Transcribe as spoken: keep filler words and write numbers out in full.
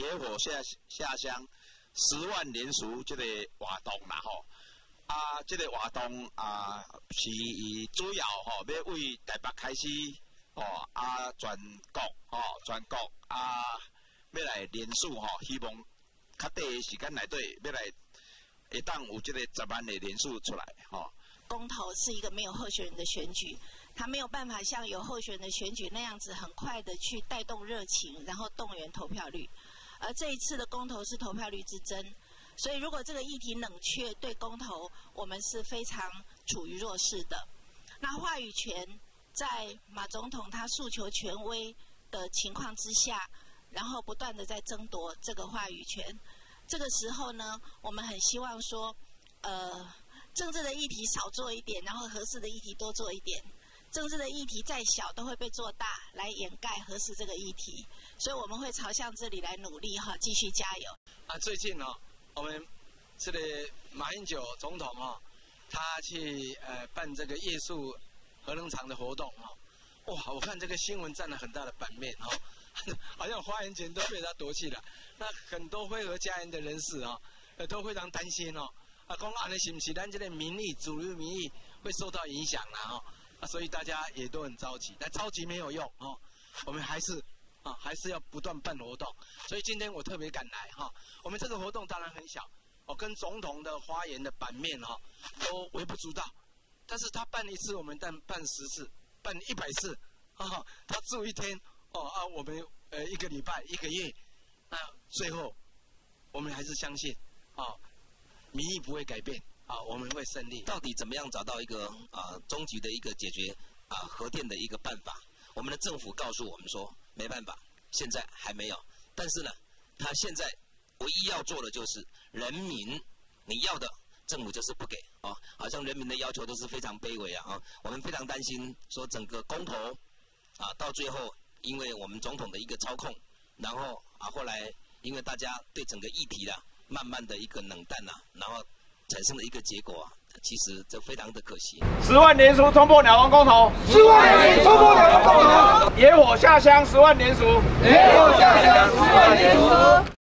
野火下下乡十万连署这个活动啦吼。啊，这个活动啊是以主要吼、哦、要为台北开始哦啊全国哦全国啊要来连署吼、哦，希望较短的时间内底要来会当有这个十万的连署出来吼。哦公投是一个没有候选人的选举，他没有办法像有候选人的选举那样子很快的去带动热情，然后动员投票率。而这一次的公投是投票率之争，所以如果这个议题冷却，对公投我们是非常处于弱势的。那话语权在马总统他诉求权威的情况之下，然后不断的在争夺这个话语权。这个时候呢，我们很希望说，呃。政治的议题少做一点，然后核四的议题多做一点。政治的议题再小，都会被做大来掩盖核四这个议题，所以我们会朝向这里来努力哈，继续加油。 啊，最近哦，我们这个马英九总统哦，他去呃办这个夜宿核能厂的活动哦，哇，我看这个新闻占了很大的版面哦，好像发言权都被他夺去了。那很多非核家园的人士哦，呃都非常担心哦。啊，讲安尼是不是咱这个民意、主流民意会受到影响啦？哦，啊，所以大家也都很着急，但着急没有用哦，我们还是啊，还是要不断办活动。所以今天我特别赶来哈、哦，我们这个活动当然很小，哦，跟总统的发言的版面哈、哦、都微不足道，但是他办一次，我们办办十次，办一百次，啊、哦，他住一天，哦啊，我们呃一个礼拜、一个月，那最后我们还是相信，哦。民意不会改变啊，我们会胜利。 到底怎么样找到一个啊终极的一个解决啊核电的一个办法？我们的政府告诉我们说没办法，现在还没有。但是呢，他现在唯一要做的就是人民你要的政府就是不给啊，好像人民的要求都是非常卑微啊啊！我们非常担心说整个公投啊到最后，因为我们总统的一个操控，然后啊后来因为大家对整个议题啦。慢慢的一个冷淡呐、啊，然后产生了一个结果啊，其实这非常的可惜。 十万连署冲破鸟笼公投， 十万连冲破鸟笼公投， 野火下乡十万连署， 野火下乡十万连署。